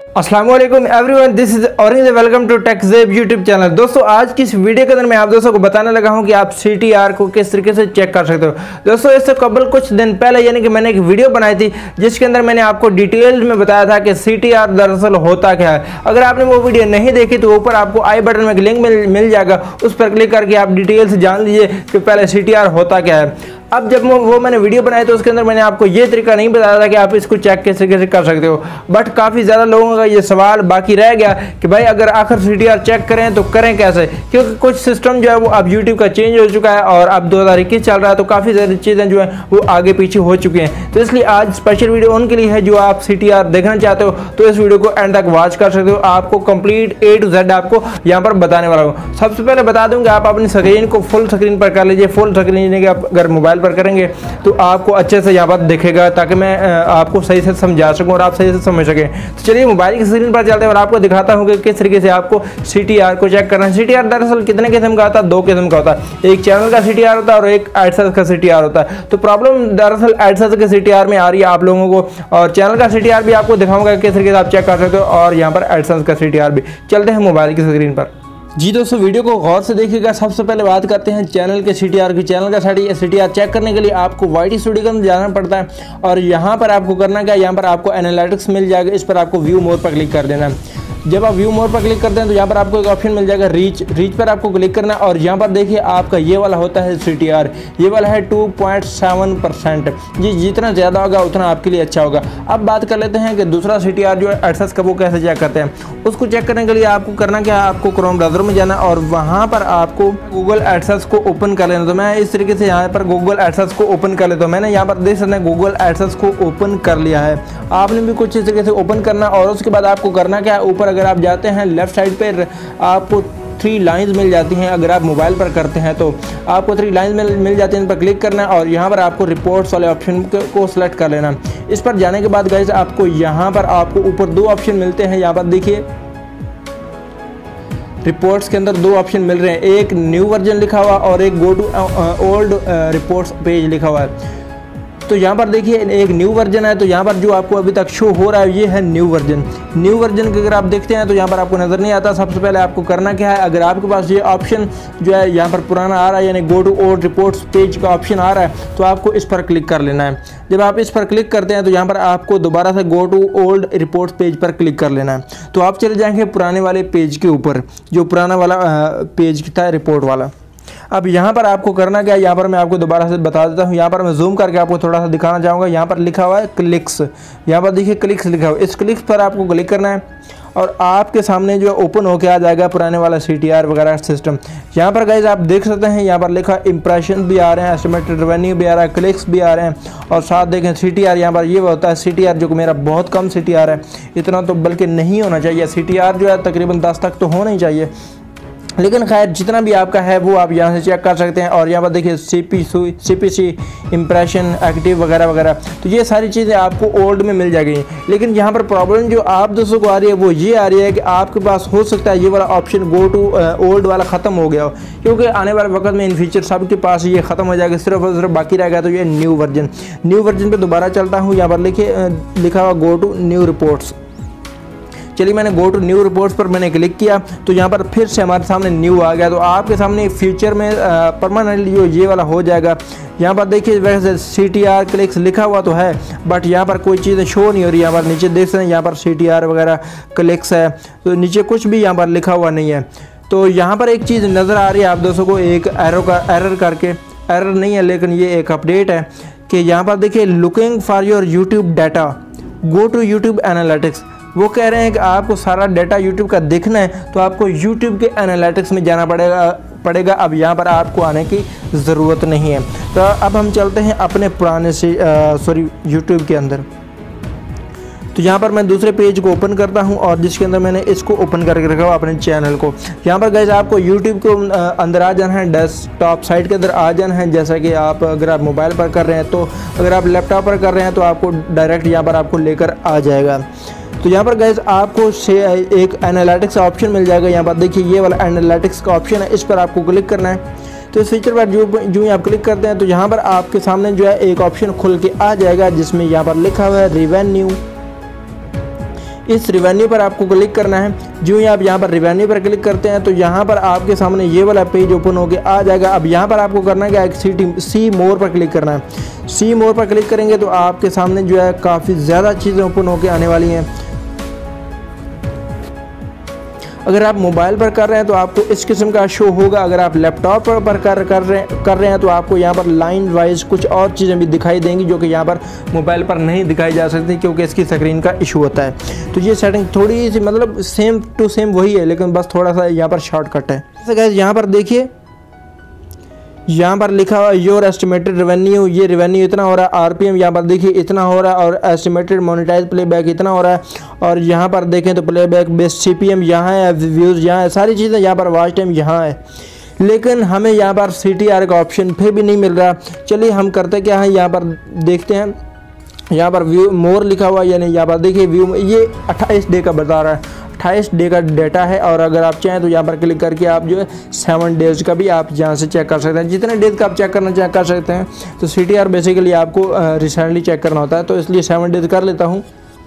अस्सलाम वालेकुम everyone, this is orange, welcome to टेकजेब यूट्यूब चैनल। दोस्तों आज की इस वीडियो के अंदर मैं आप दोस्तों को बताने लगा हूं कि आप CTR को किस तरीके से चेक कर सकते हो। दोस्तों इससे कबल कुछ दिन पहले यानी कि मैंने एक वीडियो बनाई थी जिसके अंदर मैंने आपको डिटेल में बताया था कि CTR दरअसल होता क्या है। अगर आपने वो वीडियो नहीं देखी तो ऊपर आपको आई बटन में लिंक मिल जाएगा, उस पर क्लिक करके आप डिटेल से जान लीजिए कि पहले CTR होता क्या है। अब जब वो मैंने वीडियो बनाई तो उसके अंदर मैंने आपको ये तरीका नहीं बताया था कि आप इसको चेक किस तरीके से कर सकते हो, बट काफ़ी ज़्यादा लोगों का ये सवाल बाकी रह गया कि भाई अगर आखिर CTR चेक करें तो करें कैसे, क्योंकि कुछ सिस्टम जो है वो अब यूट्यूब का चेंज हो चुका है और अब 2021 चल रहा है तो काफ़ी सारी चीज़ें जो है वो आगे पीछे हो चुकी हैं। तो इसलिए आज स्पेशल वीडियो उनके लिए है जो आप CTR देखना चाहते हो, तो इस वीडियो को एंड तक वॉच कर सकते हो। आपको कंप्लीट A to Z आपको यहाँ पर बताने वाला हूँ। सबसे पहले बता दूँ कि आप अपनी स्क्रीन को फुल स्क्रीन पर कर लीजिए। फुल स्क्रीन आप अगर मोबाइल पर करेंगे तो आपको अच्छे से यहाँ पर दिखेगा, ताकि मैं आपको सही से समझा सकूं और आप सही से समझ सकें। तो चलिए मोबाइल की स्क्रीन पर चलते हैं और आपको दिखाता हूं कि किस तरीके से आपको CTR को चेक करना है। CTR दरअसल कितने किस्म का होता है? दो किस्म का होता है, एक चैनल का CTR होता है और एक एडसेंस का CTR होता है। तो प्रॉब्लम दरअसल एडसेंस के CTR में आ रही है आप लोगों को, और चैनल का CTR भी आपको दिखाऊंगा किस तरीके से आप चेक कर सकते हो, और यहाँ पर एडसेंस का CTR भी। चलते हैं मोबाइल की स्क्रीन पर। जी दोस्तों वीडियो को गौर से देखिएगा। सबसे पहले बात करते हैं चैनल के CTR की। चैनल का CTR चेक करने के लिए आपको YT स्टूडियो के अंदर जाना पड़ता है, और यहाँ पर आपको करना क्या है, यहाँ पर आपको एनालिटिक्स मिल जाएगा। इस पर आपको व्यू मोर पर क्लिक कर देना है। जब आप व्यू मोर पर क्लिक करते हैं तो यहाँ पर आपको एक ऑप्शन मिल जाएगा रीच पर आपको क्लिक करना है, और यहाँ पर देखिए आपका ये वाला होता है CTR, ये वाला है 2.7%। जी जितना ज़्यादा होगा उतना आपके लिए अच्छा होगा। अब बात कर लेते हैं कि दूसरा CTR जो है एडसेंस का, वो कैसे चेक करते हैं। उसको चेक करने के लिए आपको करना क्या है, आपको क्रोम ब्राउज़र में जाना और वहाँ पर आपको गूगल एडसेंस को ओपन कर लेना। तो मैं इस तरीके से यहाँ पर गूगल एडसेंस को ओपन कर लेता हूँ। मैंने यहाँ पर देख सकते हैं गूगल एडसेंस को ओपन कर लिया है। आपने भी कुछ इस तरीके से ओपन करना, और उसके बाद आपको करना क्या है, ऊपर अगर आप जाते हैं लेफ्ट साइड पे आपको 3 लाइंस मिल जाती हैं। अगर आप मोबाइल पर करते हैं तो आपको 3 लाइंस मिल जाती हैं, इन पर क्लिक करना है और यहाँ पर आपको रिपोर्ट्स वाले ऑप्शन को सिलेक्ट कर लेना। इस पर जाने के बाद गाइस आपको यहाँ पर आपको ऊपर 2 ऑप्शन मिलते हैं। यहाँ पर देखिए रिपोर्ट्स के अंदर 2 ऑप्शन मिल रहे हैं, एक न्यू वर्जन लिखा हुआ और एक go to old reports page लिखा हुआ है। तो यहाँ पर देखिए एक न्यू वर्जन है, तो यहाँ पर जो आपको अभी तक शो हो रहा है ये है न्यू वर्जन। न्यू वर्जन के अगर आप देखते हैं तो यहाँ पर आपको नज़र नहीं आता। सबसे पहले आपको करना क्या है, अगर आपके पास ये ऑप्शन जो है यहाँ पर पुराना आ रहा है, यानी go to old reports page का ऑप्शन आ रहा है, तो आपको इस पर क्लिक कर लेना है। जब आप इस पर क्लिक करते हैं तो यहाँ पर आपको दोबारा से go to old reports page पर क्लिक कर लेना है। तो आप चले जाएंगे पुराने वाले पेज के ऊपर, जो पुराना वाला पेज था रिपोर्ट वाला। अब यहाँ पर आपको करना क्या है, यहाँ पर मैं आपको दोबारा से बता देता हूँ। यहाँ पर मैं जूम करके आपको थोड़ा सा दिखाना चाहूँगा। यहाँ पर लिखा हुआ है क्लिक्स, यहाँ पर देखिए क्लिक्स लिखा हुआ है। इस क्लिक्स पर आपको क्लिक करना है और आपके सामने जो है ओपन होके आ जाएगा पुराने वाला CTR वगैरह सिस्टम। यहाँ पर गाइज आप देख सकते हैं, यहाँ पर लिखा इंप्रेशन भी आ रहे हैं, एस्टिमेटेड रेवेन्यू भी आ रहा है, क्लिक्स भी आ रहे हैं, और साथ देखें CTR। यहाँ पर ये होता है CTR जो कि मेरा बहुत कम CTR है, इतना तो बल्कि नहीं होना चाहिए। CTR जो है तकरीबन 10 तक तो होना ही चाहिए, लेकिन खैर जितना भी आपका है वो आप यहाँ से चेक कर सकते हैं। और यहाँ पर देखिए CPC इंप्रेशन एक्टिव वगैरह वगैरह, तो ये सारी चीज़ें आपको ओल्ड में मिल जाएगी। लेकिन यहाँ पर प्रॉब्लम जो आप दोस्तों को आ रही है वो ये आ रही है कि आपके पास हो सकता है ये वाला ऑप्शन गो टू ओल्ड वाला ख़त्म हो गया हो, क्योंकि आने वाले वक्त में इन फीचर सबके पास ये ख़त्म हो जाएगा, सिर्फ और सिर्फ बाकी रहेगा तो ये न्यू वर्जन पर दोबारा चलता हूँ। यहाँ पर लिखा हुआ गो टू न्यू रिपोर्ट्स। चलिए मैंने गो टू न्यू रिपोर्ट्स पर मैंने क्लिक किया तो यहाँ पर फिर से हमारे सामने न्यू आ गया। तो आपके सामने फ्यूचर में परमानेंटली जो ये वाला हो जाएगा। यहाँ पर देखिए वैसे CTR क्लिक्स लिखा हुआ तो है, बट यहाँ पर कोई चीज़ें शो नहीं हो रही। यहाँ पर नीचे देख सकते हैं यहाँ पर CTR वगैरह क्लिक्स है, तो नीचे कुछ भी यहाँ पर लिखा हुआ नहीं है। तो यहाँ पर एक चीज़ नज़र आ रही है आप दोस्तों को, एक एरर करके, एरर नहीं है लेकिन ये एक अपडेट है कि यहाँ पर देखिए looking for your YouTube data, go to YouTube analytics. वो कह रहे हैं कि आपको सारा डाटा यूट्यूब का देखना है तो आपको यूट्यूब के एनालिटिक्स में जाना पड़ेगा। अब यहाँ पर आपको आने की ज़रूरत नहीं है। तो अब हम चलते हैं अपने पुराने से यूट्यूब के अंदर। तो यहाँ पर मैं दूसरे पेज को ओपन करता हूँ, और जिसके अंदर मैंने इसको ओपन करके रखा हुआ अपने चैनल को। यहाँ पर गाइस आपको यूट्यूब को अंदर आ जाना है, डेस्कटॉप साइट के अंदर आ जाना है। जैसा कि आप अगर आप मोबाइल पर कर रहे हैं, तो अगर आप लैपटॉप पर कर रहे हैं तो आपको डायरेक्ट यहाँ पर आपको लेकर आ जाएगा। तो यहाँ पर गाइस आपको से एक एनालिटिक्स ऑप्शन मिल जाएगा। यहाँ पर देखिए ये वाला एनालिटिक्स का ऑप्शन है, इस पर आपको क्लिक करना है। तो इस फीचर पर जो ही आप क्लिक करते हैं तो यहाँ पर आपके सामने जो है एक ऑप्शन खुल के आ जाएगा, जिसमें यहाँ पर लिखा हुआ है रिवेन्यू। इस रिवेन्यू पर आपको क्लिक करना है। जो ही आप यहाँ पर रिवेन्यू पर क्लिक करते हैं तो यहाँ पर आपके सामने ये वाला पेज ओपन होकर आ जाएगा। अब यहाँ पर आपको करना है कि सी मोर पर क्लिक करना है। सी मोर पर क्लिक करेंगे तो आपके सामने जो है काफ़ी ज़्यादा चीज़ें ओपन होकर आने वाली हैं। अगर आप मोबाइल पर कर रहे हैं तो आपको इस किस्म का शो होगा। अगर आप लैपटॉप पर कर रहे हैं तो आपको यहाँ पर लाइन वाइज कुछ और चीज़ें भी दिखाई देंगी जो कि यहाँ पर मोबाइल पर नहीं दिखाई जा सकती क्योंकि इसकी स्क्रीन का इशू होता है। तो ये सेटिंग थोड़ी सी मतलब सेम टू सेम वही है, लेकिन बस थोड़ा सा यहाँ पर शॉर्टकट है। जैसे गाइस यहाँ पर देखिए, यहाँ पर लिखा हुआ योर एस्टिमेटेड रेवेन्यू, ये रेवेन्यू इतना हो रहा है। आरपीएम यहाँ पर देखिए इतना हो रहा है और एस्टिमेटेड मोनेटाइज प्लेबैक इतना हो रहा है। और यहाँ पर देखें तो प्लेबैक बेस्ट सीपीएम यहाँ है, व्यूज़ यहाँ है, सारी चीज़ें यहाँ पर, वॉच टाइम यहाँ है। लेकिन हमें यहाँ पर CTR का ऑप्शन फिर भी नहीं मिल रहा। चलिए हम करते क्या है, यहाँ पर देखते हैं। यहाँ पर व्यू मोर लिखा हुआ, यानी यहाँ पर देखिए व्यू, ये 28 डे का बता रहा है, 28 डे का डाटा है। और अगर आप चाहें तो यहाँ पर क्लिक करके आप जो है 7 डेज़ का भी आप यहाँ से चेक कर सकते हैं। जितने डेज का आप चेक करना चाहें कर सकते हैं। तो CTR बेसिकली आपको रिसेंटली चेक करना होता है, तो इसलिए 7 डेज कर लेता हूँ।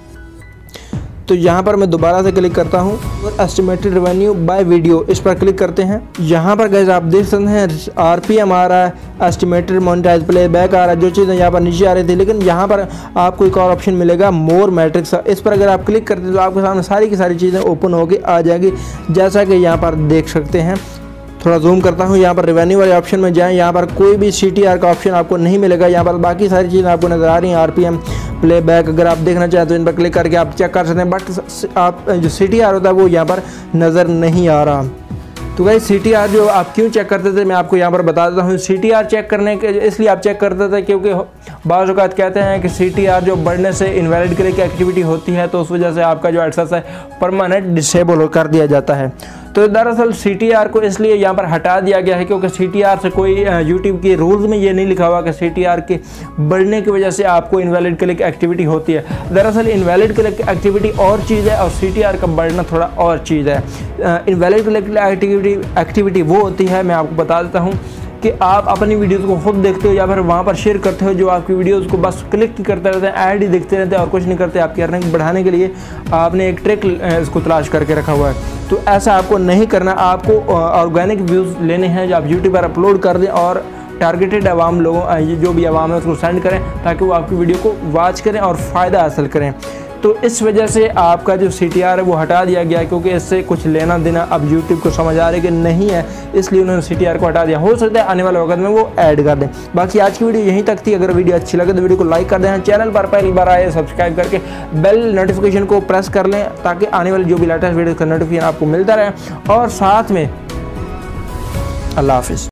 तो यहाँ पर मैं दोबारा से क्लिक करता हूँ और एस्टिमेटेड रेवेन्यू बाय वीडियो, इस पर क्लिक करते हैं। यहाँ पर गाइस आप देख सकते हैं RPM आ रहा है, एस्टिमेटेड मोनेटाइज प्लेबैक आ रहा है, जो चीज़ें यहाँ पर नीचे आ रही थी। लेकिन यहाँ पर आपको एक और ऑप्शन मिलेगा मोर मैट्रिक्स, इस पर अगर आप क्लिक करते हैं तो आपके सामने सारी की सारी चीज़ें ओपन होकर आ जाएगी, जैसा कि यहाँ पर देख सकते हैं। थोड़ा जूम करता हूँ, यहाँ पर रेवेन्यू वाले ऑप्शन में जाएं, यहाँ पर कोई भी CTR का ऑप्शन आपको नहीं मिलेगा। यहाँ पर बाकी सारी चीज़ें आपको नज़र आ रही हैं। RPM प्लेबैक अगर आप देखना चाहें तो इन पर क्लिक करके आप चेक कर सकते हैं, बट आप जो CTR होता है वो यहाँ पर नज़र नहीं आ रहा। तो गाइस CTR जो आप क्यों चेक करते थे मैं आपको यहाँ पर बता देता हूँ। CTR चेक करने के इसलिए आप चेक करते थे क्योंकि बाज़ औक़ात कहते हैं कि CTR जो बढ़ने से इनवैलिड क्लिक एक्टिविटी होती है, तो उस वजह से आपका जो एडसेंस है परमानेंट डिसेबल कर दिया जाता है। तो दरअसल CTR को इसलिए यहाँ पर हटा दिया गया है क्योंकि CTR से कोई यूट्यूब के रूल्स में ये नहीं लिखा हुआ कि CTR के बढ़ने की वजह से आपको इनवैलिड क्लिक एक्टिविटी होती है। दरअसल इनवैलिड क्लिक एक्टिविटी और चीज़ है और CTR का बढ़ना थोड़ा और चीज़ है। इनवैलिड क्लिक एक्टिविटी वो होती है, मैं आपको बता देता हूँ, कि आप अपनी वीडियोज़ को खुद देखते हो या फिर वहाँ पर शेयर करते हो, जो आपकी वीडियोज़ को बस क्लिक करते रहते हैं, ऐड ही देखते रहते हैं और कुछ नहीं करते। आपकी अर्निंग बढ़ाने के लिए आपने एक ट्रिक इसको तलाश करके रखा हुआ है। तो ऐसा आपको नहीं करना, आपको ऑर्गेनिक व्यूज़ लेने हैं जो आप यूट्यूब पर अपलोड कर दें और टारगेटेड आवाम लोगों जो भी आवाम है उसको सेंड करें ताकि वो आपकी वीडियो को वॉच करें और फ़ायदा हासिल करें। तो इस वजह से आपका जो CTR है वो हटा दिया गया क्योंकि इससे कुछ लेना देना अब YouTube को समझ आ रहा है कि नहीं है, इसलिए उन्होंने CTR को हटा दिया। हो सकता है आने वाले वक्त में वो ऐड कर दें। बाकी आज की वीडियो यहीं तक थी। अगर वीडियो अच्छी लगे तो वीडियो को लाइक कर दें, चैनल पर पहली बार आए सब्सक्राइब करके बेल नोटिफिकेशन को प्रेस कर लें ताकि आने वाली जो भी लेटेस्ट वीडियो का नोटिफिकेशन आपको मिलता रहे। और साथ में अल्लाह हाफिज़।